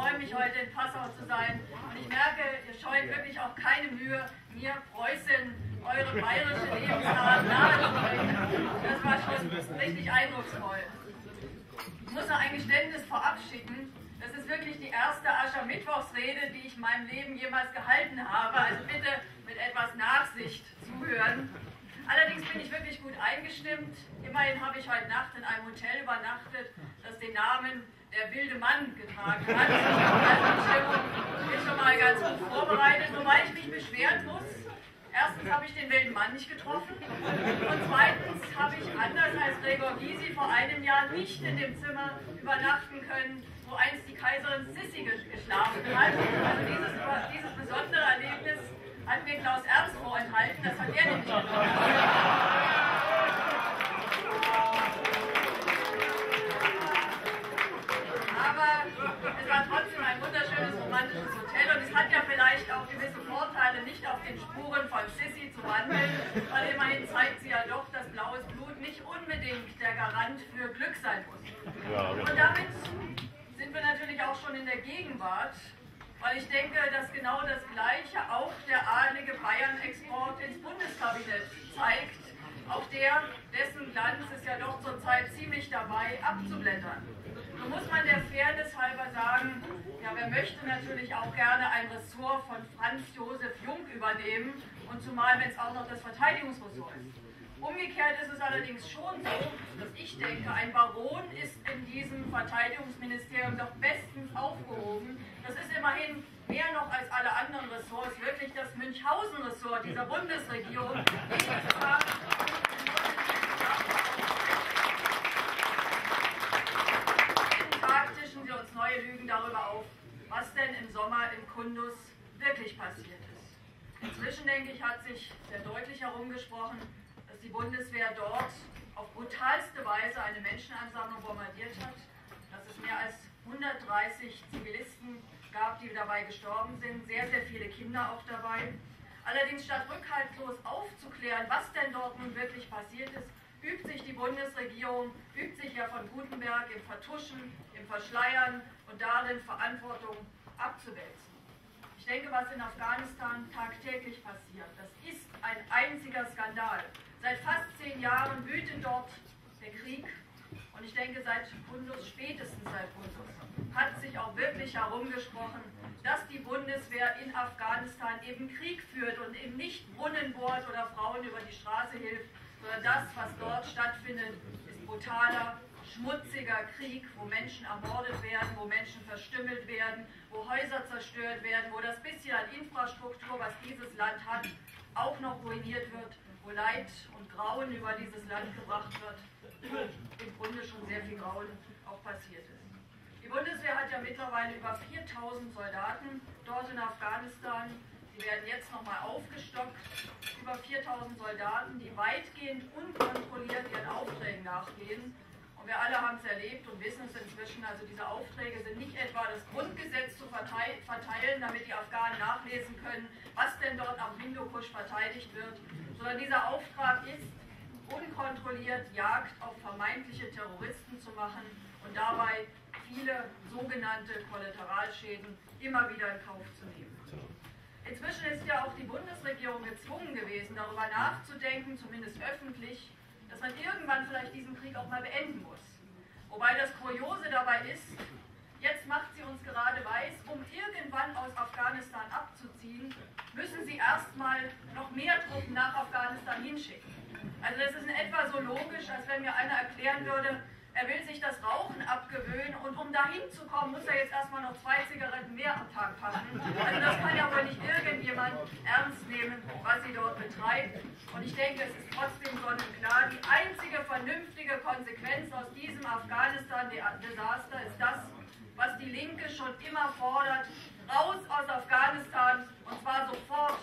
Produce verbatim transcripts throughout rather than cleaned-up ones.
freue mich, heute in Passau zu sein. Und ich merke, ihr scheut wirklich auch keine Mühe, mir Preußen, eure bayerische Lebensart nahezubringen. Das war schon richtig eindrucksvoll. Ich muss noch ein Geständnis vorab schicken. Das ist wirklich die erste Aschermittwochsrede, die ich in meinem Leben jemals gehalten habe. Also bitte mit etwas Nachsicht zuhören. Allerdings bin ich wirklich gut eingestimmt. Immerhin habe ich heute Nacht in einem Hotel übernachtet, das den Namen Der wilde Mann getragen hat. Also die Stimmung ist schon mal ganz gut vorbereitet, wobei ich mich beschweren muss. Erstens habe ich den wilden Mann nicht getroffen und zweitens habe ich anders als Gregor Gysi vor einem Jahr nicht in dem Zimmer übernachten können, wo einst die Kaiserin Sissi geschlafen hat. Also dieses, dieses besondere Erlebnis hat mir Klaus Ernst vorenthalten, das hat er nämlich getroffen. Aber es war trotzdem ein wunderschönes romantisches Hotel und es hat ja vielleicht auch gewisse Vorteile, nicht auf den Spuren von Sissi zu wandeln, weil immerhin zeigt sie ja doch, dass blaues Blut nicht unbedingt der Garant für Glück sein muss. Und damit sind wir natürlich auch schon in der Gegenwart, weil ich denke, dass genau das Gleiche auch der adlige Bayern-Export ins Bundeskabinett zeigt, auch der, dessen Glanz ist ja doch zurzeit ziemlich dabei abzublättern. So muss man der Fairness halber sagen, ja, wer möchte natürlich auch gerne ein Ressort von Franz Josef Jung übernehmen und zumal, wenn es auch noch das Verteidigungsressort ist. Umgekehrt ist es allerdings schon so, dass ich denke, ein Baron ist in diesem Verteidigungsministerium doch bestens aufgehoben. Das ist immerhin mehr noch als alle anderen Ressorts wirklich das Münchhausen-Ressort dieser Bundesregierung. Jeden Tag tischen wir uns neue Lügen darüber auf, was denn im Sommer im Kundus wirklich passiert ist. Inzwischen, denke ich, hat sich sehr deutlich herumgesprochen, dass die Bundeswehr dort auf brutalste Weise eine Menschenansammlung bombardiert hat, dass es mehr als hundertdreißig Zivilisten gab, die dabei gestorben sind, sehr, sehr viele Kinder auch dabei. Allerdings statt rückhaltlos aufzuklären, was denn dort nun wirklich passiert ist, übt sich die Bundesregierung, übt sich ja von Gutenberg im Vertuschen, im Verschleiern und darin Verantwortung abzuwälzen. Ich denke, was in Afghanistan tagtäglich passiert, das ist ein einziger Skandal. Seit fast zehn Jahren wütet dort der Krieg und ich denke, seit Kundus, spätestens seit Kundus, hat sich auch wirklich herumgesprochen, dass die Bundeswehr in Afghanistan eben Krieg führt und eben nicht Brunnen bohrt oder Frauen über die Straße hilft, sondern das, was dort stattfindet, ist brutaler, schmutziger Krieg, wo Menschen ermordet werden, wo Menschen verstümmelt werden, wo Häuser zerstört werden, wo das bisschen an Infrastruktur, was dieses Land hat, auch noch ruiniert wird, wo Leid und Grauen über dieses Land gebracht wird, wo im Grunde schon sehr viel Grauen auch passiert ist. Die Bundeswehr hat ja mittlerweile über viertausend Soldaten dort in Afghanistan. Sie werden jetzt nochmal aufgestockt. Über viertausend Soldaten, die weitgehend unkontrolliert ihren Aufträgen nachgehen. Und wir alle haben es erlebt und wissen es inzwischen, also diese Aufträge sind nicht etwa das Grundgesetz zu verteilen, damit die Afghanen nachlesen können, was denn dort am Hindukusch verteidigt wird, sondern dieser Auftrag ist, unkontrolliert Jagd auf vermeintliche Terroristen zu machen und dabei viele sogenannte Kollateralschäden immer wieder in Kauf zu nehmen. Inzwischen ist ja auch die Bundesregierung gezwungen gewesen, darüber nachzudenken, zumindest öffentlich, dass man irgendwann vielleicht diesen Krieg auch mal beenden muss. Wobei das Kuriose dabei ist, jetzt macht sie uns gerade weiß, um irgendwann aus Afghanistan abzuziehen, müssen sie erstmal noch mehr Truppen nach Afghanistan hinschicken. Also das ist in etwa so logisch, als wenn mir einer erklären würde, er will sich das Rauchen abgewöhnen und um dahin zu kommen, muss er jetzt erstmal noch zwei Zigaretten mehr am Tag packen. Also das kann ja wohl nicht irgendjemand ernst nehmen, was sie dort betreibt. Und ich denke, es ist trotzdem sonnenklar, die einzige vernünftige Konsequenz aus diesem Afghanistan-Desaster ist das, was die Linke schon immer fordert, raus aus Afghanistan und zwar sofort.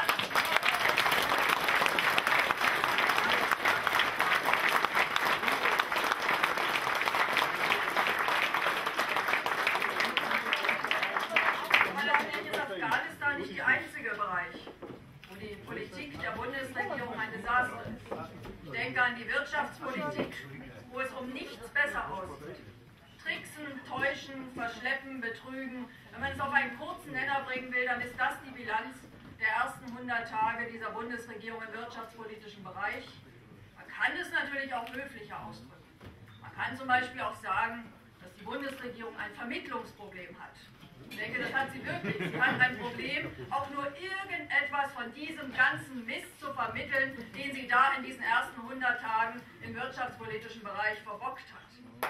Afghanistan nicht der einzige Bereich, wo die Politik der Bundesregierung ein Desaster ist. Ich denke an die Wirtschaftspolitik, wo es um nichts besser aussieht. Tricksen betrüßen, täuschen, verschleppen, betrügen. Wenn man es auf einen kurzen Nenner bringen will, dann ist das die Bilanz der ersten hundert Tage dieser Bundesregierung im wirtschaftspolitischen Bereich. Man kann es natürlich auch höflicher ausdrücken. Man kann zum Beispiel auch sagen, dass die Bundesregierung ein Vermittlungsproblem hat. Ich denke, das hat sie wirklich. Sie hat ein Problem, auch nur irgendetwas von diesem ganzen Mist zu vermitteln, den sie da in diesen ersten hundert Tagen im wirtschaftspolitischen Bereich verbockt hat.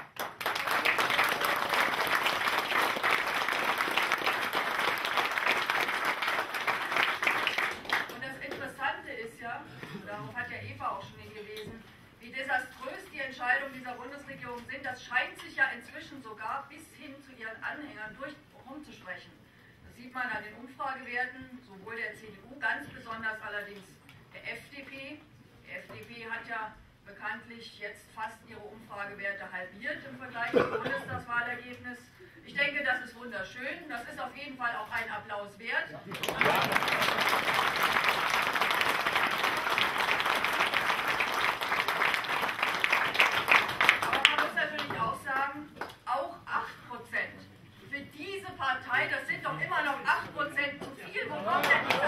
Und das Interessante ist ja, darauf hat ja Eva auch schon hingewiesen, wie desaströs die Entscheidungen dieser Bundesregierung sind. Das scheint sich ja inzwischen sogar bis hin zu ihren Anhängern durch rumzusprechen. Das sieht man an den Umfragewerten, sowohl der C D U, ganz besonders allerdings der F D P. Die F D P hat ja bekanntlich jetzt fast ihre Umfragewerte halbiert im Vergleich zum Bundestagswahlergebnis. Ich denke, das ist wunderschön. Das ist auf jeden Fall auch ein Applaus wert. Partei, das sind doch immer noch acht Prozent zu viel. Wo kommt denn die?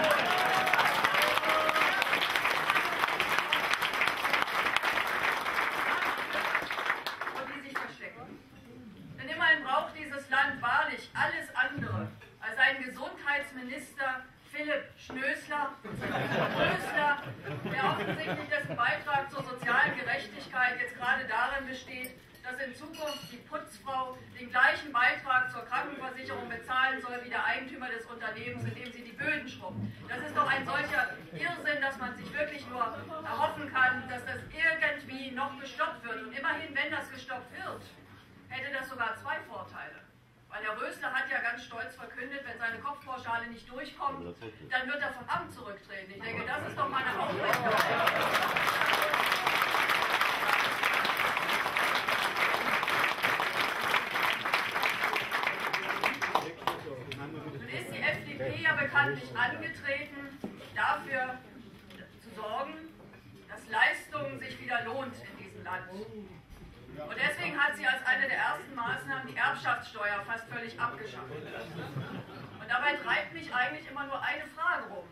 Und die sich verstecken. Denn immerhin braucht dieses Land wahrlich alles andere als einen Gesundheitsminister Philipp Schnösler, Schnösler, der offensichtlich dessen Beitrag zur sozialen Gerechtigkeit jetzt gerade darin besteht, dass in Zukunft die Putzfrau den gleichen Beitrag zur Krankenversicherung bezahlen soll wie der Eigentümer des Unternehmens, in dem sie die Böden schrubbt. Das ist doch ein solcher Irrsinn, dass man sich wirklich nur erhoffen kann, dass das irgendwie noch gestoppt wird. Und immerhin, wenn das gestoppt wird, hätte das sogar zwei Vorteile. Weil der Rösler hat ja ganz stolz verkündet, wenn seine Kopfpauschale nicht durchkommt, dann wird er vom Amt zurücktreten. Ich denke, das ist doch mal eine Aufmerksamkeit. Bekanntlich angetreten, dafür zu sorgen, dass Leistung sich wieder lohnt in diesem Land. Und deswegen hat sie als eine der ersten Maßnahmen die Erbschaftssteuer fast völlig abgeschafft. Und dabei treibt mich eigentlich immer nur eine Frage rum.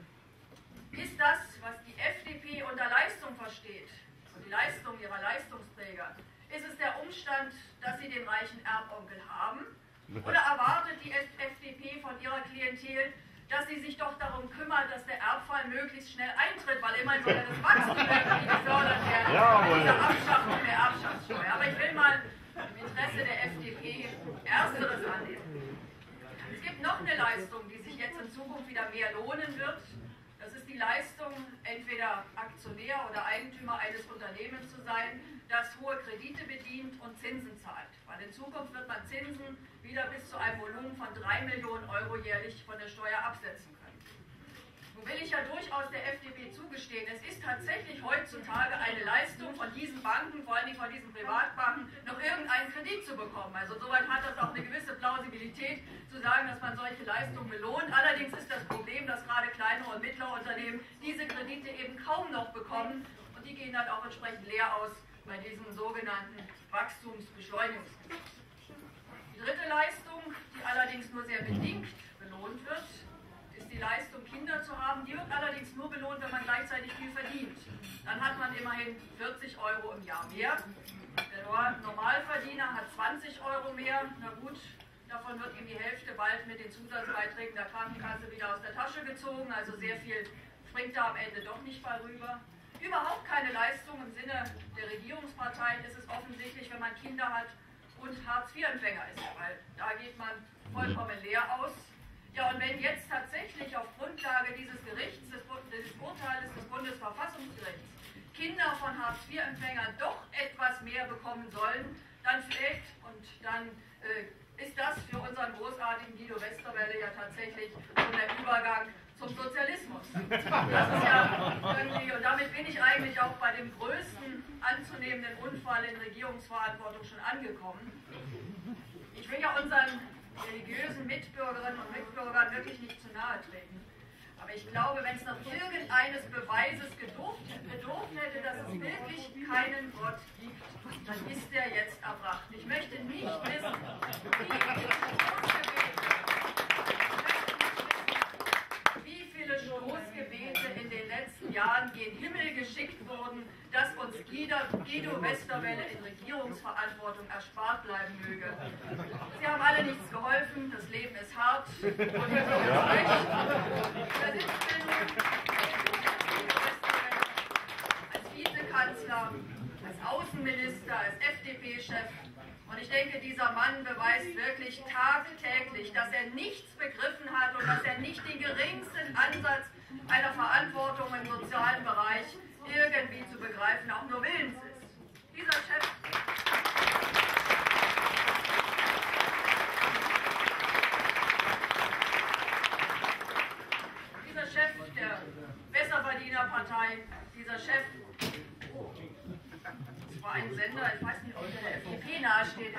Ist das, was die F D P unter Leistung versteht, und die Leistung ihrer Leistungsträger, ist es der Umstand, dass sie den reichen Erbonkel haben? Oder erwartet die F D P von ihrer Klientel, dass sie sich doch darum kümmert, dass der Erbfall möglichst schnell eintritt, weil immerhin soll ja das Wachstum irgendwie gefördert werden, ja, mit dieser Abschaffung der Erbschaftssteuer. Aber ich will mal im Interesse der F D P Ersteres annehmen. Es gibt noch eine Leistung, die sich jetzt in Zukunft wieder mehr lohnen wird. Das ist die Leistung, entweder Aktionär oder Eigentümer eines Unternehmens zu sein, das hohe Kredite bedient und Zinsen zahlt. Weil in Zukunft wird man Zinsen wieder bis zu einem Volumen von drei Millionen Euro jährlich von der Steuer absetzen können. Nun will ich ja durchaus der F D P zugestehen, es ist tatsächlich heutzutage eine Leistung von diesen Banken, vor allem von diesen Privatbanken, noch irgendeinen Kredit zu bekommen. Also soweit hat das auch eine gewisse Plausibilität, zu sagen, dass man solche Leistungen belohnt. Allerdings ist das Problem, dass gerade kleinere und mittlere Unternehmen diese Kredite eben kaum noch bekommen und die gehen dann auch entsprechend leer aus bei diesem sogenannten Wachstumsbeschleunigungsgesetz. Die dritte Leistung, die allerdings nur sehr bedingt belohnt wird, ist die Leistung, Kinder zu haben. Die wird allerdings nur belohnt, wenn man gleichzeitig viel verdient. Dann hat man immerhin vierzig Euro im Jahr mehr. Der Normalverdiener hat zwanzig Euro mehr. Na gut, davon wird ihm die Hälfte bald mit den Zusatzbeiträgen der Krankenkasse wieder aus der Tasche gezogen. Also sehr viel springt da am Ende doch nicht bei rüber. Überhaupt keine Leistung im Sinne der Regierungsparteien ist es offensichtlich, wenn man Kinder hat und Hartz vier Empfänger ist, weil da geht man vollkommen leer aus. Ja, und wenn jetzt tatsächlich auf Grundlage dieses Gerichts, des, des Urteils des Bundesverfassungsgerichts, Kinder von Hartz vier Empfängern doch etwas mehr bekommen sollen, dann fällt und dann äh, ist das für unseren großartigen Guido Westerwelle ja tatsächlich so der Übergang zum Sozialismus. Das ist ja irgendwie, und damit bin ich eigentlich auch bei dem größten anzunehmenden Unfall in Regierungsverantwortung schon angekommen. Ich will ja unseren religiösen Mitbürgerinnen und Mitbürgern wirklich nicht zu nahe treten. Aber ich glaube, wenn es noch irgendeines Beweises bedurft, bedurft hätte, dass es wirklich keinen Gott gibt, dann ist der jetzt erbracht. Ich möchte nicht wissen, wie viele Stoßgebete in den letzten Jahren gen Himmel geschickt wurden, dass uns Guido, Guido Westerwelle in Regierungsverantwortung erspart bleiben möge. Sie haben alle nichts geholfen, das Leben ist hart und wir sind recht. Da sitzt er nun, Guido Westerwelle, als Vizekanzler, als Außenminister, als F D P-Chef. Und ich denke, dieser Mann beweist wirklich tagtäglich, dass er nichts begriffen hat und dass er nicht den geringsten Ansatz einer Verantwortung im sozialen Bereich irgendwie zu begreifen, auch nur willens ist. Dieser Chef, dieser Chef der Besserverdienerpartei, dieser Chef, oh, das war ein Sender, ich weiß nicht, ob der der F D P nahesteht.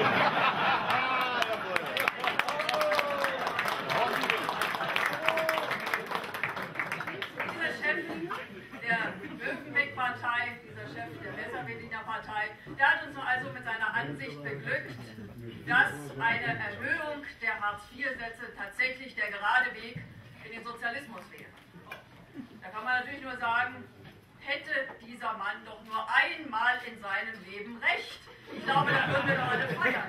Dieser Chef der Bövenbeck-Partei, dieser Chef der Besserverdiener-Partei, der hat uns also mit seiner Ansicht beglückt, dass eine Erhöhung der Hartz vier Sätze tatsächlich der gerade Weg in den Sozialismus wäre. Da kann man natürlich nur sagen, hätte dieser Mann doch nur einmal in seinem Leben recht. Ich glaube, da würden wir doch alle feiern.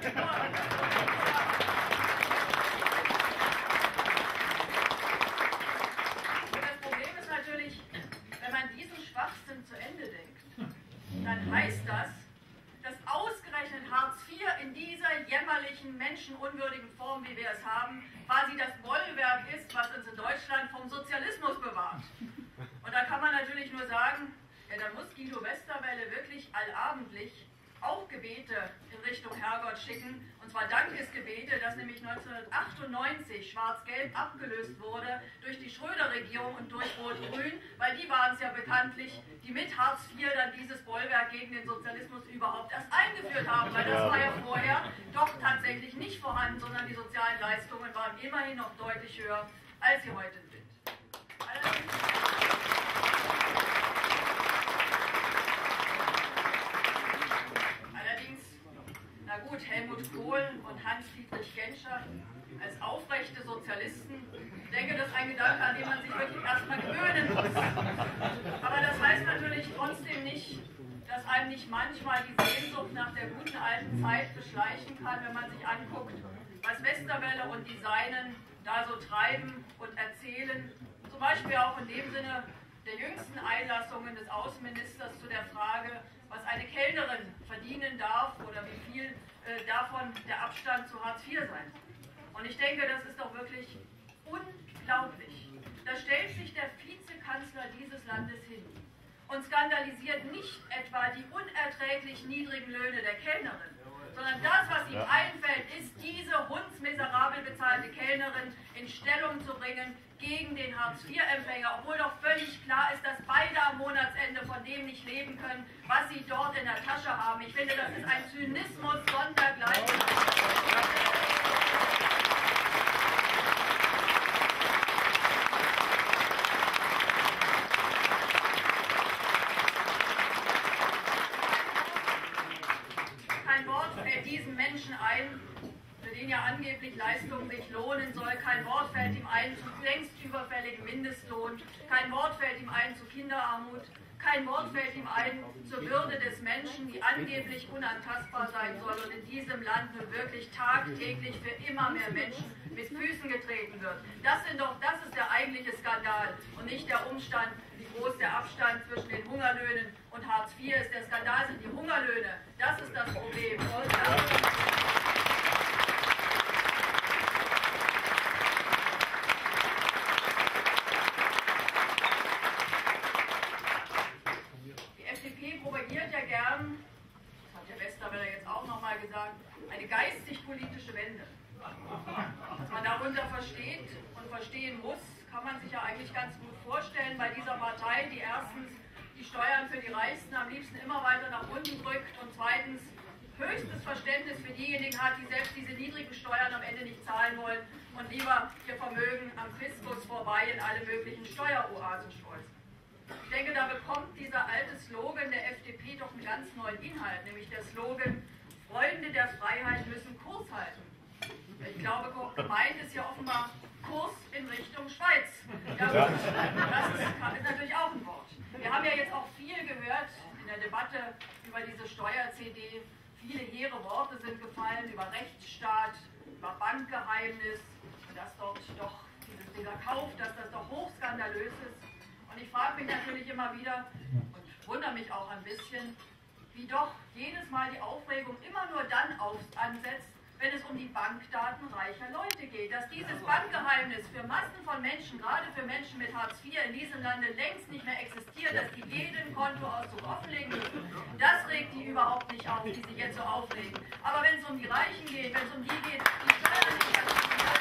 Und das Problem ist natürlich, wenn man diesen Schwachsinn zu Ende denkt, dann heißt das, dass ausgerechnet Hartz vier in dieser jämmerlichen, menschenunwürdigen Form, wie wir es haben, quasi das Bollwerk ist, was uns in Deutschland vom Sozialismus bewahrt. Und da kann man natürlich nur sagen, ja, da muss Guido Westerwelle wirklich allabendlich auch Gebete in Richtung Herrgott schicken, und zwar Dankesgebete, das nämlich neunzehnhundertachtundneunzig schwarz-gelb abgelöst wurde durch die Schröder-Regierung und durch Rot-Grün, weil die waren es ja bekanntlich, die mit Hartz vier dann dieses Bollwerk gegen den Sozialismus überhaupt erst eingeführt haben, weil das war ja vorher doch tatsächlich nicht vorhanden, sondern die sozialen Leistungen waren immerhin noch deutlich höher, als sie heute sind. Allerdings Na gut, Helmut Kohl und Hans-Dietrich Genscher als aufrechte Sozialisten, ich denke, das ist ein Gedanke, an den man sich wirklich erstmal gewöhnen muss. Aber das heißt natürlich trotzdem nicht, dass einem nicht manchmal die Sehnsucht nach der guten alten Zeit beschleichen kann, wenn man sich anguckt, was Westerwelle und die Seinen da so treiben und erzählen. Zum Beispiel auch in dem Sinne der jüngsten Einlassungen des Außenministers zu der Frage, was eine Kellnerin verdienen darf oder wie viel äh, davon der Abstand zu Hartz vier sein. Und ich denke, das ist doch wirklich unglaublich. Da stellt sich der Vizekanzler dieses Landes hin und skandalisiert nicht etwa die unerträglich niedrigen Löhne der Kellnerin, sondern das, was ihm einfällt, ist, diese hundsmiserabel bezahlte Kellnerin in Stellung zu bringen gegen den Hartz vier Empfänger, obwohl doch völlig klar ist, dass beide am Monatsende von dem nicht leben können, was sie dort in der Tasche haben. Ich finde, das ist ein Zynismus sondergleichen. Kein Wort fällt diesen Menschen ein, für den ja angeblich Leistung sich lohnen soll. Kein Wort fällt ihm ein zum längst überfälligen Mindestlohn. Kein Wort fällt ihm ein zu Kinderarmut. Kein Wort fällt ihm ein zur Würde des Menschen, die angeblich unantastbar sein soll und in diesem Land nun wirklich tagtäglich für immer mehr Menschen mit Füßen getreten wird. Das, sind doch, das ist der eigentliche Skandal und nicht der Umstand, wie groß der Abstand zwischen den Hungerlöhnen und Hartz vier ist. Der Skandal sind die Hungerlöhne. Das ist das Problem. Und das gesagt, eine geistig-politische Wende. Was man darunter versteht und verstehen muss, kann man sich ja eigentlich ganz gut vorstellen bei dieser Partei, die erstens die Steuern für die Reichsten am liebsten immer weiter nach unten drückt und zweitens höchstes Verständnis für diejenigen hat, die selbst diese niedrigen Steuern am Ende nicht zahlen wollen und lieber ihr Vermögen am Fiskus vorbei in alle möglichen Steueroasen schleusen. Ich denke, da bekommt dieser alte Slogan der F D P doch einen ganz neuen Inhalt, nämlich der Slogan, Freunde der Freiheit müssen Kurs halten. Ich glaube, gemeint ist ja offenbar Kurs in Richtung Schweiz. Ja, ja. Das ist, ist natürlich auch ein Wort. Wir haben ja jetzt auch viel gehört in der Debatte über diese Steuer-C D. Viele hehre Worte sind gefallen über Rechtsstaat, über Bankgeheimnis und dass dort doch dieses, dieser Kauf, dass das doch hochskandalös ist. Und ich frage mich natürlich immer wieder und wundere mich auch ein bisschen, wie doch jedes Mal die Aufregung immer nur dann auf, ansetzt, wenn es um die Bankdaten reicher Leute geht. Dass dieses Bankgeheimnis für Massen von Menschen, gerade für Menschen mit Hartz vier in diesem Lande längst nicht mehr existiert, dass die jeden Kontoauszug offenlegen müssen, das regt die überhaupt nicht auf, die sich jetzt so aufregen. Aber wenn es um die Reichen geht, wenn es um die geht, die Steuern nicht mehr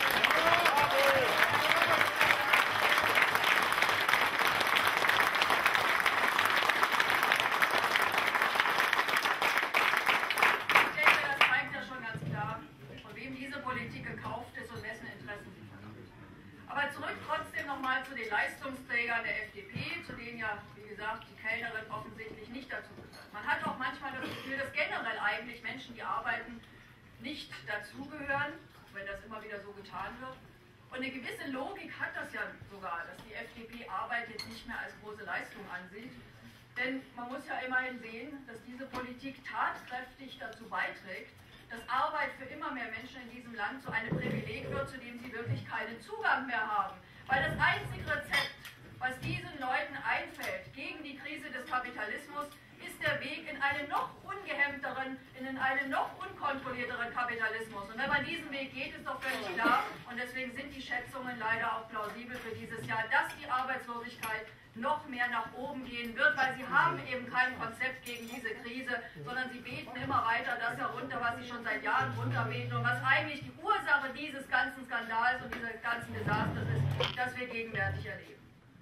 zu den Leistungsträgern der F D P, zu denen ja, wie gesagt, die Kellnerin offensichtlich nicht dazu gehört. Man hat auch manchmal das Gefühl, dass generell eigentlich Menschen, die arbeiten, nicht dazugehören, wenn das immer wieder so getan wird. Und eine gewisse Logik hat das ja sogar, dass die F D P Arbeit jetzt nicht mehr als große Leistung ansieht. Denn man muss ja immerhin sehen, dass diese Politik tatkräftig dazu beiträgt, dass Arbeit für immer mehr Menschen in diesem Land zu einem Privileg wird, zu dem sie wirklich keinen Zugang mehr haben. Weil das einzige Rezept, was diesen Leuten einfällt gegen die Krise des Kapitalismus, ist der Weg in einen noch ungehemmteren, in einen noch unkontrollierteren Kapitalismus. Und wenn man diesen Weg geht, ist doch völlig klar, und deswegen sind die Schätzungen leider auch plausibel für dieses Jahr, dass die Arbeitslosigkeit noch mehr nach oben gehen wird, weil sie haben eben kein Konzept gegen diese Krise, sondern sie beten immer weiter das herunter, was sie schon seit Jahren runterbeten und was eigentlich die Ursache dieses ganzen Skandals und dieses ganzen Desasters ist, das wir gegenwärtig erleben.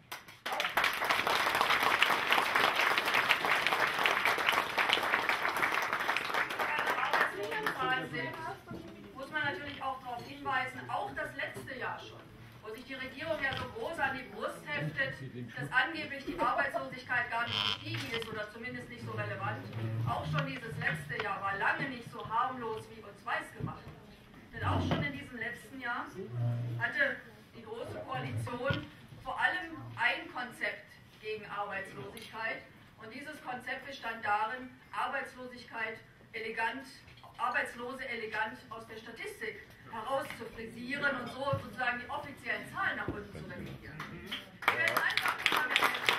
Sind, muss man natürlich auch darauf hinweisen, auch das letzte Jahr schon, wo sich die Regierung ja so groß an die Brust heftet, dass angeblich die Arbeitslosigkeit gar nicht gestiegen ist oder zumindest nicht so relevant. Auch schon dieses letzte Jahr war lange nicht so harmlos, wie uns weiß gemacht wird. Denn auch schon in diesem letzten Jahr hatte die Große Koalition vor allem ein Konzept gegen Arbeitslosigkeit. Und dieses Konzept bestand darin, Arbeitslosigkeit elegant, Arbeitslose elegant aus der Statistik herauszufrisieren und so sozusagen die offiziellen Zahlen nach unten zu revidieren. Wir werden einfach immer mehr Menschen.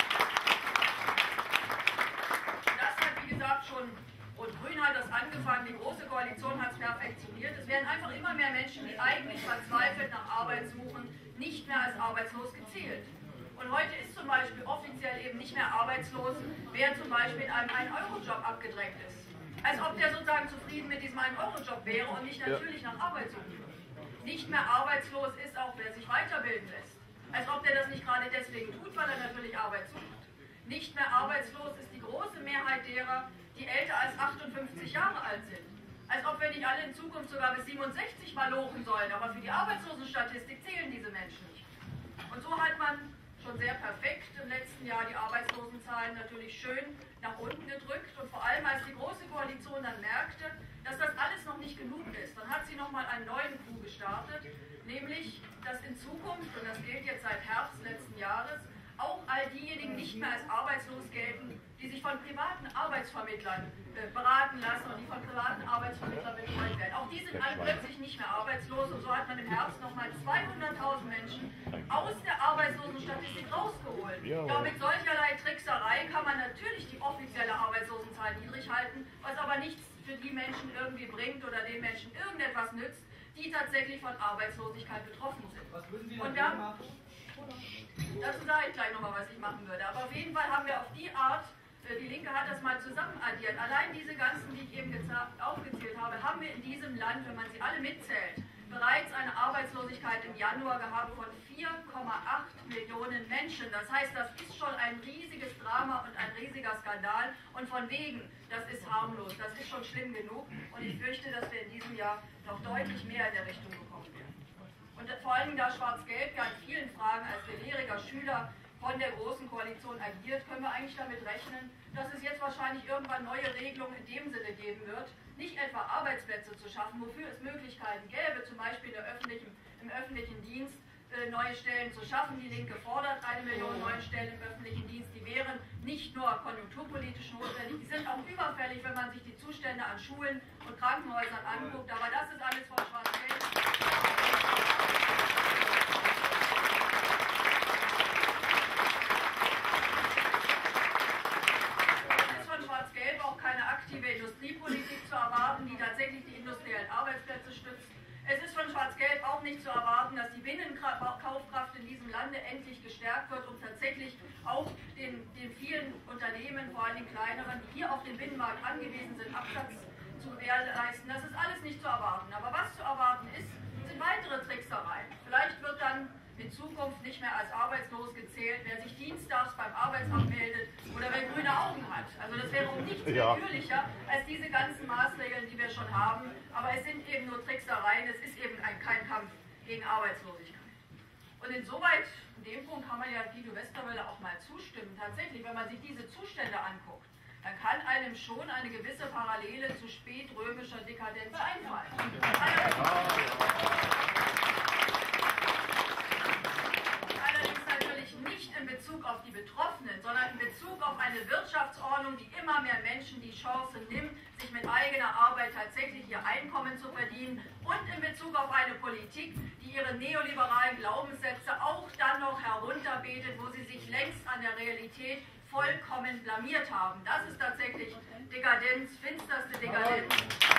Das hat, wie gesagt, schon Rot-Grün hat das angefangen, die Große Koalition hat es perfektioniert. Es werden einfach immer mehr Menschen, die eigentlich verzweifelt nach Arbeit suchen, nicht mehr als arbeitslos gezählt. Und heute ist zum Beispiel offiziell eben nicht mehr arbeitslos, wer zum Beispiel in einem ein Euro Job abgedrängt ist. Als ob der sozusagen zufrieden mit diesem ein Euro Job wäre und nicht natürlich nach Arbeit suchen würde. Nicht mehr arbeitslos ist auch, wer sich weiterbilden lässt. Als ob der das nicht gerade deswegen tut, weil er natürlich Arbeit sucht. Nicht mehr arbeitslos ist die große Mehrheit derer, die älter als achtundfünfzig Jahre alt sind. Als ob wir nicht alle in Zukunft sogar bis siebenundsechzig mal lochen sollen, aber für die Arbeitslosenstatistik zählen diese Menschen nicht. Und so hat man schon sehr perfekt im letzten Jahr die Arbeitslosenzahlen natürlich schön nach unten gedrückt. Und vor allem, als die Große Koalition dann merkte, dass das alles noch nicht genug ist, dann hat sie nochmal einen neuen Coup gestartet, nämlich, dass in Zukunft, und das gilt jetzt seit Herbst letzten Jahres, auch all diejenigen nicht mehr als arbeitslos gelten, die sich von privaten Arbeitsvermittlern äh, beraten lassen und die von privaten Arbeitsvermittlern betreut werden. Auch die sind alle plötzlich nicht mehr arbeitslos und so hat man im Herbst nochmal zweihunderttausend Menschen aus der Arbeitslosenstatistik rausgeholt. Ja, mit solcherlei Trickserei kann man natürlich die offizielle Arbeitslosenzahl niedrig halten, was aber nichts für die Menschen irgendwie bringt oder den Menschen irgendetwas nützt, die tatsächlich von Arbeitslosigkeit betroffen sind. Was würden Sie denn da machen? Dazu sage ich gleich nochmal, was ich machen würde. Aber auf jeden Fall haben wir auf die Art, die Linke hat das mal zusammen addiert, allein diese ganzen, die ich eben aufgezählt habe, haben wir in diesem Land, wenn man sie alle mitzählt, bereits eine Arbeitslosigkeit im Januar gehabt von vier Komma acht Millionen Menschen. Das heißt, das ist schon ein riesiges Drama und ein riesiger Skandal. Und von wegen, das ist harmlos, das ist schon schlimm genug. Und ich fürchte, dass wir in diesem Jahr noch deutlich mehr in der Richtung bekommen werden. Und vor allem allen Dingen, da Schwarz-Gelb ja in vielen Fragen als gelehriger Schüler von der Großen Koalition agiert, können wir eigentlich damit rechnen, dass es jetzt wahrscheinlich irgendwann neue Regelungen in dem Sinne geben wird, nicht etwa Arbeitsplätze zu schaffen, wofür es Möglichkeiten gäbe, zum Beispiel in der öffentlichen, im öffentlichen Dienst äh, neue Stellen zu schaffen. Die Linke fordert eine Million neue Stellen im öffentlichen Dienst, die wären nicht nur konjunkturpolitisch notwendig, die sind auch überfällig, wenn man sich die Zustände an Schulen und Krankenhäusern anguckt, aber das ist alles von Schwarz-Gelb. Industriepolitik zu erwarten, die tatsächlich die industriellen Arbeitsplätze stützt. Es ist von Schwarz-Gelb auch nicht zu erwarten, dass die Binnenkaufkraft in diesem Lande endlich gestärkt wird, um tatsächlich auch den, den vielen Unternehmen, vor allem den kleineren, die hier auf den Binnenmarkt angewiesen sind, Absatz zu gewährleisten. Das ist alles nicht zu erwarten. Aber was zu erwarten ist, sind weitere Tricksereien. Vielleicht wird dann in Zukunft nicht mehr als arbeitslos gezählt, wer sich dienstags beim Arbeitsamt meldet oder wer grüne Augen hat. Also das wäre um nichts ja. natürlicher als diese ganzen Maßregeln, die wir schon haben. Aber es sind eben nur Tricksereien, es ist eben ein, kein Kampf gegen Arbeitslosigkeit. Und insoweit, in dem Punkt kann man ja Guido Westerwelle auch mal zustimmen. Tatsächlich, wenn man sich diese Zustände anguckt, dann kann einem schon eine gewisse Parallele zu spätrömischer Dekadenz einfallen. Nicht in Bezug auf die Betroffenen, sondern in Bezug auf eine Wirtschaftsordnung, die immer mehr Menschen die Chance nimmt, sich mit eigener Arbeit tatsächlich ihr Einkommen zu verdienen, und in Bezug auf eine Politik, die ihre neoliberalen Glaubenssätze auch dann noch herunterbetet, wo sie sich längst an der Realität vollkommen blamiert haben. Das ist tatsächlich Dekadenz, finsterste Dekadenz.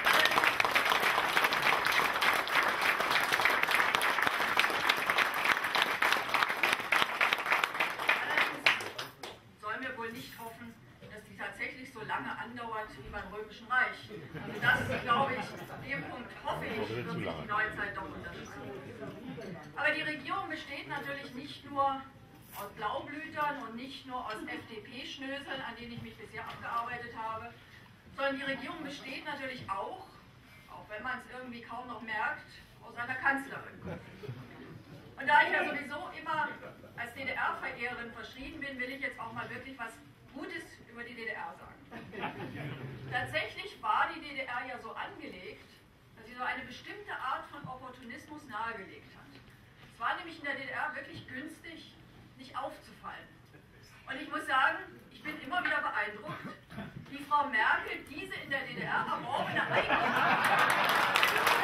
Nicht hoffen, dass die tatsächlich so lange andauert wie beim Römischen Reich. Also das, glaube ich, dem Punkt hoffe ich, wird sich die Neuzeit doch unterscheiden. Aber die Regierung besteht natürlich nicht nur aus Blaublütern und nicht nur aus F D P-Schnöseln, an denen ich mich bisher abgearbeitet habe, sondern die Regierung besteht natürlich auch, auch wenn man es irgendwie kaum noch merkt, aus einer Kanzlerin. Und da ich ja sowieso immer als D D R-Verehrerin verschrien bin, will ich jetzt auch mal wirklich was Gutes über die D D R sagen. Tatsächlich war die D D R ja so angelegt, dass sie so eine bestimmte Art von Opportunismus nahegelegt hat. Es war nämlich in der D D R wirklich günstig, nicht aufzufallen. Und ich muss sagen, ich bin immer wieder beeindruckt, wie Frau Merkel diese in der D D R erworbene Eigenart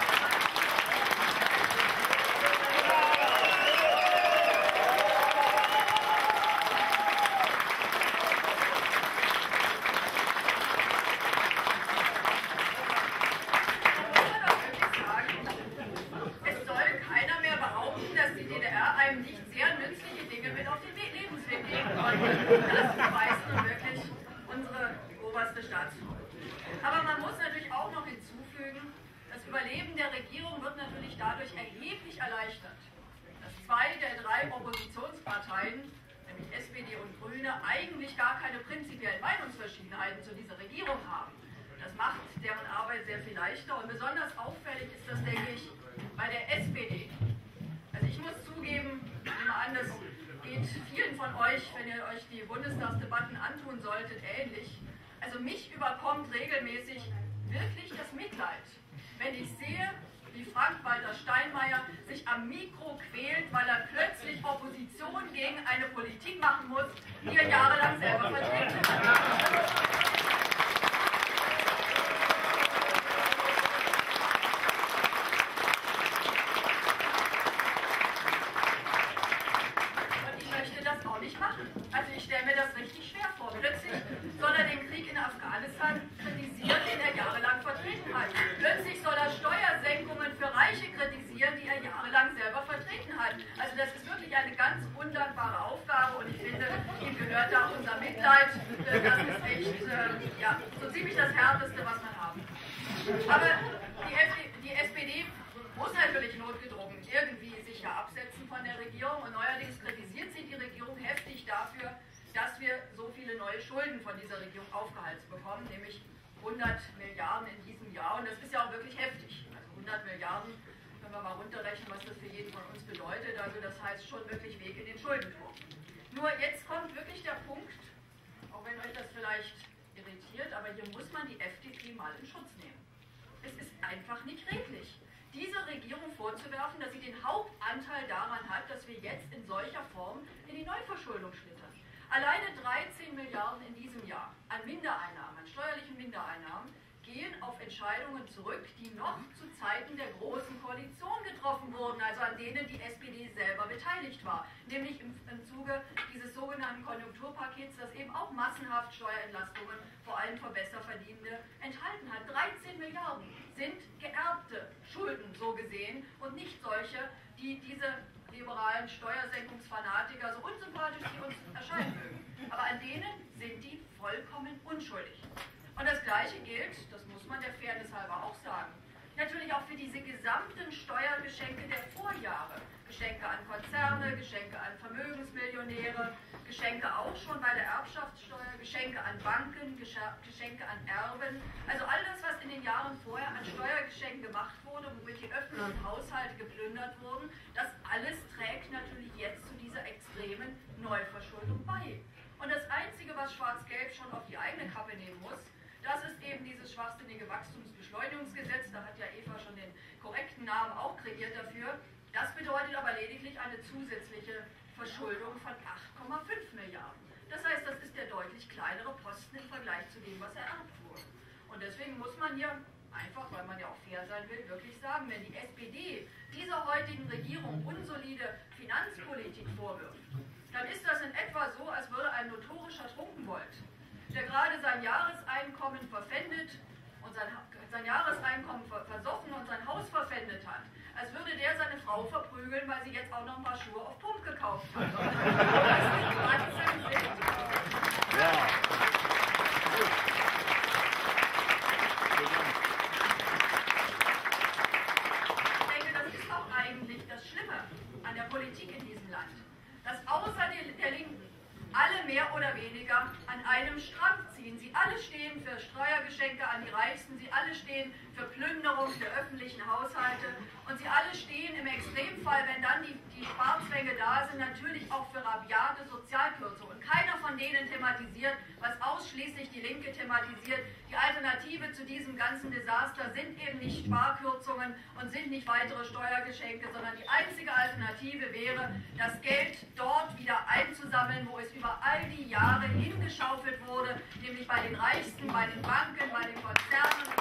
Das beweist nun wirklich unsere oberste Staatsform. Aber man muss natürlich auch noch hinzufügen, das Überleben der Regierung wird natürlich dadurch erheblich erleichtert, dass zwei der drei Oppositionsparteien, nämlich S P D und Grüne, eigentlich gar keine prinzipiellen Meinungsverschiedenheiten zu dieser Regierung haben. Das macht deren Arbeit sehr viel leichter, und besonders auffällig ist das, denke ich, bei der S P D. Also ich muss zugeben, ich nehme an, das geht vielen von euch, wenn ihr euch die Bundestagsdebatten antun solltet, ähnlich. Also mich überkommt regelmäßig wirklich das Mitleid, wenn ich sehe, wie Frank-Walter Steinmeier sich am Mikro quält, weil er plötzlich Opposition gegen eine Politik machen muss, die er jahrelang selber vertreten hat. Also ich stelle mir das richtig schwer vor. Plötzlich soll er den Krieg in Afghanistan kritisieren, den er jahrelang vertreten hat. Plötzlich soll er Steuersenkungen für Reiche kritisieren, die er jahrelang selber vertreten hat. Also das ist wirklich eine ganz undankbare Aufgabe, und ich finde, ihm gehört da unser Mitleid. Das ist echt äh, ja, so ziemlich das Härteste, was man haben kann. Aber die, F D, die S P D muss natürlich notgedrungen irgendwie sich ja absetzen von der Regierung, und neuerdings kritisiert sie die Regierung heftig dafür, dass wir so viele neue Schulden von dieser Regierung aufgehalten bekommen, nämlich hundert Milliarden in diesem Jahr, und das ist ja auch wirklich heftig. Also hundert Milliarden können wir mal runterrechnen, was das für jeden von uns bedeutet. Also das heißt schon wirklich Weg in den Schuldenturm. Nur jetzt kommt wirklich der Punkt, auch wenn euch das vielleicht irritiert, aber hier muss man die F D P mal in Schutz nehmen. Es ist einfach nicht redlich, dieser Regierung vorzuwerfen, dass sie den Hauptanteil daran hat, dass wir jetzt in solcher Form in die Neuverschuldung schlittern. Alleine dreizehn Milliarden in diesem Jahr an Mindereinnahmen, an steuerlichen Mindereinnahmen, gehen auf Entscheidungen zurück, die noch zu Zeiten der Großen Koalition getroffen wurden, also an denen die S P D selber beteiligt war, nämlich im, im Zuge dieses sogenannten Konjunkturpakets, das eben auch massenhaft Steuerentlastungen, vor allem für Besserverdienende, enthalten hat. dreizehn Milliarden sind geerbte Schulden, so gesehen, und nicht solche, die diese liberalen Steuersenkungsfanatiker, so unsympathisch die uns erscheinen mögen. Aber an denen sind die vollkommen unschuldig. Und das Gleiche gilt, das muss man der Fairness halber auch sagen, natürlich auch für diese gesamten Steuergeschenke der Vorjahre. Geschenke an Konzerne, Geschenke an Vermögensmillionäre, Geschenke auch schon bei der Erbschaftssteuer, Geschenke an Banken, Geschenke an Erben. Also all das, was in den Jahren vorher an Steuergeschenken gemacht wurde, womit die öffentlichen Haushalte geplündert wurden, das alles trägt natürlich jetzt zu dieser extremen Neuverschuldung bei. Und das Einzige, was Schwarz-Gelb schon auf die eigene Kappe nehmen muss, das ist eben dieses schwachsinnige Wachstumsbeschleunigungsgesetz. Da hat ja Eva schon den korrekten Namen auch kreiert dafür. Das bedeutet aber lediglich eine zusätzliche Verschuldung von acht Komma fünf Milliarden. Das heißt, das ist der deutlich kleinere Posten im Vergleich zu dem, was ererbt wurde. Und deswegen muss man hier einfach, weil man ja auch fair sein will, wirklich sagen, wenn die S P D dieser heutigen Regierung unsolide Finanzpolitik vorwirft, dann ist das in etwa so, als würde ein notorischer Trunkenbold, der gerade sein Jahreseinkommen verpfändet und sein, sein Jahreseinkommen versoffen und sein Haus verpfändet hat, als würde der seine Frau verprügeln, weil sie jetzt auch noch ein paar Schuhe auf Pump gekauft hat. Das ist ja. Ich denke, das ist auch eigentlich das Schlimme an der Politik in diesem Land, dass außer der Linken alle mehr oder weniger an einem Strang ziehen. Sie alle stehen für Steuergeschenke an die Reichsten, sie alle stehen für Plünderung der öffentlichen Haushalte und sie alle stehen im Extremfall, wenn dann die, die Sparzwänge da sind, natürlich auch für rabiate Sozialkürzungen. Und keiner von denen thematisiert, was ausschließlich die Linke thematisiert. Die Alternative zu diesem ganzen Desaster sind eben nicht Sparkürzungen und sind nicht weitere Steuergeschenke, sondern die einzige Alternative wäre, das Geld dort wieder einzusammeln, wo es über all die Jahre hingeschaufelt wurde, nämlich bei den Reichsten, bei den Banken, bei den Konzernen.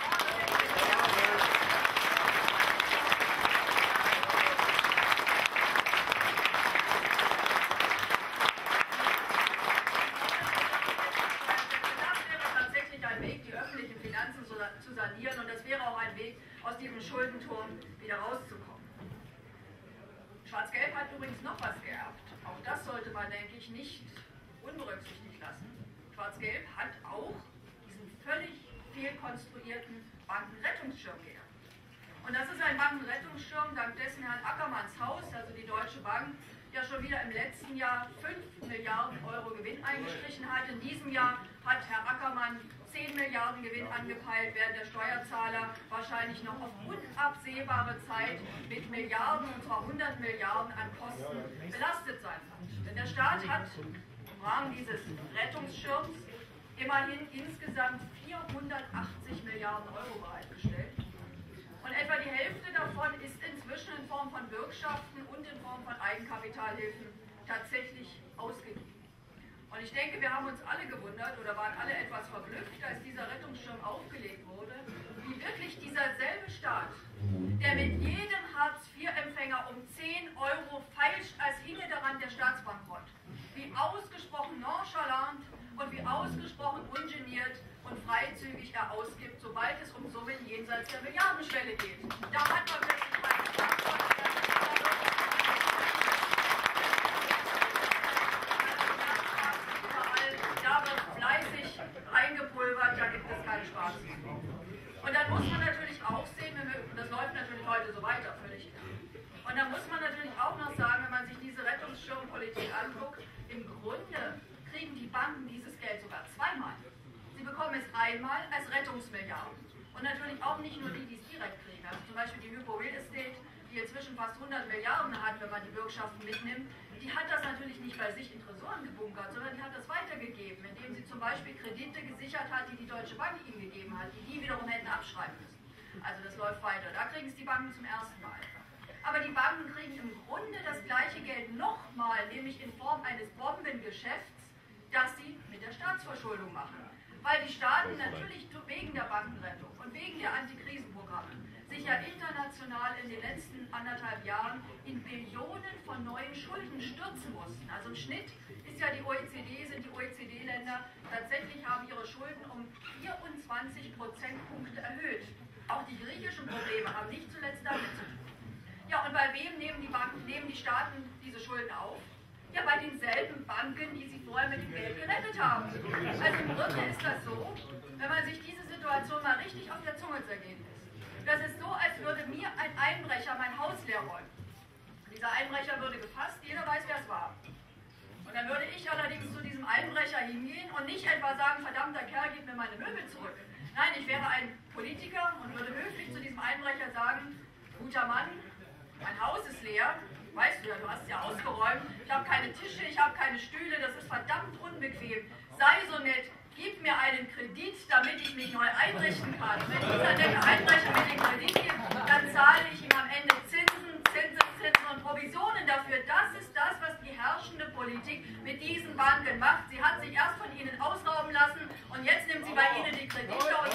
Zu sanieren, und das wäre auch ein Weg, aus diesem Schuldenturm wieder rauszukommen. Schwarz-Gelb hat übrigens noch was geerbt. Auch das sollte man, denke ich, nicht unberücksichtigt lassen. Schwarz-Gelb hat auch diesen völlig fehlkonstruierten Bankenrettungsschirm geerbt. Und das ist ein Bankenrettungsschirm, dank dessen Herrn Ackermanns Haus, also die Deutsche Bank, ja schon wieder im letzten Jahr fünf Milliarden Euro Gewinn eingestrichen hat. In diesem Jahr hat Herr Ackermann zehn Milliarden Gewinn angepeilt, während der Steuerzahler wahrscheinlich noch auf unabsehbare Zeit mit Milliarden, und zwar hundert Milliarden an Kosten belastet sein wird. Denn der Staat hat im Rahmen dieses Rettungsschirms immerhin insgesamt vierhundertachtzig Milliarden Euro bereitgestellt. Und etwa die Hälfte davon ist inzwischen in Form von Bürgschaften und in Form von Eigenkapitalhilfen tatsächlich ausgegeben. Und ich denke, wir haben uns alle gewundert oder waren alle etwas verblüfft, als dieser Rettungsschirm aufgelegt wurde, wie wirklich dieser selbe Staat, der mit jedem Hartz-vier-Empfänger um zehn Euro feilscht, als hinge daran der Staatsbankrott, wie ausgesprochen nonchalant und wie ausgesprochen ungeniert und freizügig er ausgibt, sobald es um Summen jenseits der Milliardenschwelle geht. Da hat man wirklich keinen Spaß. Da wird fleißig eingepulvert, da gibt es keinen Spaß. Und dann muss man natürlich auch sehen, das läuft natürlich heute so weiter, völlig klar. Und dann muss man natürlich auch noch sagen, wenn man sich diese Rettungsschirmpolitik anguckt, im Grunde kriegen die Banken dieses Geld sogar zweimal. Sie bekommen es einmal als Rettungsmilliarden. Und natürlich auch nicht nur die, die es direkt kriegen. Also zum Beispiel die Hypo Real Estate die inzwischen fast hundert Milliarden hat, wenn man die Bürgschaften mitnimmt, die hat das natürlich nicht bei sich in Tresoren gebunkert, sondern die hat das weitergegeben, indem sie zum Beispiel Kredite gesichert hat, die die Deutsche Bank ihnen gegeben hat, die die wiederum hätten abschreiben müssen. Also das läuft weiter. Da kriegen es die Banken zum ersten Mal. Aber die Banken kriegen im Grunde das gleiche Geld nochmal, nämlich in Form eines Bombengeschäfts, das sie mit der Staatsverschuldung machen. Weil die Staaten natürlich wegen der Bankenrettung und wegen der Antikrisenprogramme sich ja international in den letzten anderthalb Jahren in Billionen von neuen Schulden stürzen mussten. Also im Schnitt ist ja die O E C D, sind die O E C D-Länder tatsächlich haben ihre Schulden um vierundzwanzig Prozentpunkte erhöht. Auch die griechischen Probleme haben nicht zuletzt damit zu tun. Ja, und bei wem nehmen die Banken, nehmen die Staaten diese Schulden auf? Ja, bei denselben Banken, die sie vorher mit dem Geld gerettet haben. Also im Grunde ist das so, wenn man sich diese Situation mal richtig auf der Zunge zergehen lässt. Das ist so, als würde mir ein Einbrecher mein Haus leer räumen. Dieser Einbrecher würde gefasst, jeder weiß, wer es war. Und dann würde ich allerdings zu diesem Einbrecher hingehen und nicht etwa sagen, verdammter Kerl, gib mir meine Möbel zurück. Nein, ich wäre ein Politiker und würde höflich zu diesem Einbrecher sagen, guter Mann, mein Haus ist leer, weißt du ja, du hast es ja ausgeräumt, ich habe keine Tische, ich habe keine Stühle, das ist verdammt unbequem. Sei so nett, gib mir einen Kredit, damit ich mich neu einrichten kann. Wenn dieser nette Einbrecher mir den Kredit gibt, dann zahle ich ihm am Ende Zinsen, Zinseszinsen und Provisionen dafür. Das ist das, was die herrschende Politik mit diesen Banken macht. Sie hat sich erst von ihnen ausrauben lassen und jetzt nimmt sie bei ihnen die Kredite und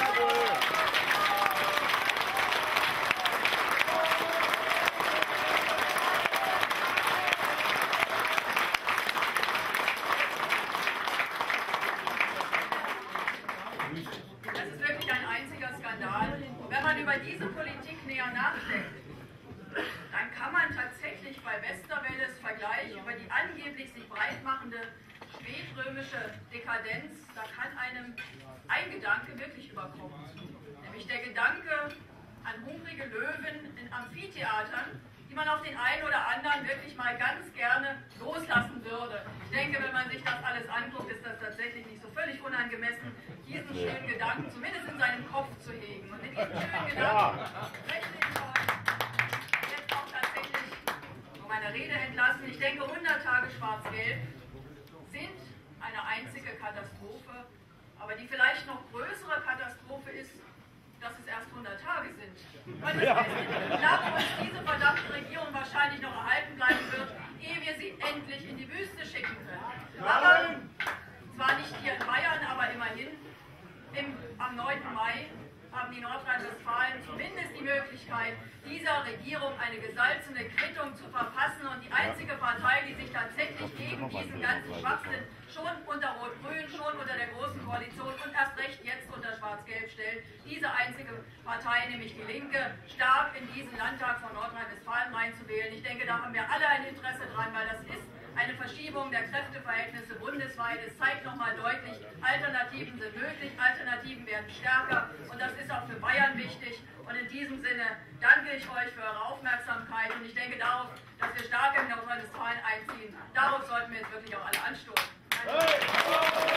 das ist wirklich ein einziger Skandal. Und wenn man über diese Politik näher nachdenkt, dann kann man tatsächlich bei Westerwelles Vergleich über die angeblich sich breitmachende spätrömische Dekadenz, da kann einem ein Gedanke wirklich überkommen. Nämlich der Gedanke an hungrige Löwen in Amphitheatern, die man auf den einen oder anderen wirklich mal ganz gerne loslassen würde. Ich denke, wenn man sich das alles anguckt, ist das tatsächlich nicht so völlig unangemessen, diesen schönen Gedanken zumindest in seinem Kopf zu hegen. Und in diesen schönen Gedanken möchte ich euch jetzt auch tatsächlich von meiner Rede entlassen. Ich denke, hundert Tage Schwarz-Gelb sind eine einzige Katastrophe, aber die vielleicht noch größere Katastrophe ist, dass es erst hundert Tage sind. Weil das heißt, wie lange uns diese verdammte Regierung wahrscheinlich noch erhalten bleiben wird, ehe wir sie endlich in die Wüste schicken können. Aber, zwar nicht hier in Bayern, aber immerhin, im, am neunten Mai haben die Nordrhein-Westfalen zumindest die Möglichkeit, dieser Regierung eine gesalzene Quittung zu verpassen und die einzige Partei, die sich tatsächlich gegen diesen ganzen Schwachsinn schon unter Rot-Grün, schon unter der Großen Koalition und erst recht jetzt unter Schwarz-Gelb stellt, diese einzige Partei, nämlich die Linke, stark in diesen Landtag von Nordrhein-Westfalen reinzuwählen. Ich denke, da haben wir alle ein Interesse dran, weil das ist eine Verschiebung der Kräfteverhältnisse bundesweit. Es zeigt nochmal deutlich, Alternativen sind möglich, Alternativen werden stärker und das ist auch für Bayern wichtig. Und in diesem Sinne danke ich euch für eure Aufmerksamkeit und ich denke darauf, dass wir stark in Nordrhein-Westfalen einziehen. Darauf sollten wir jetzt wirklich auch alle anstoßen. Danke.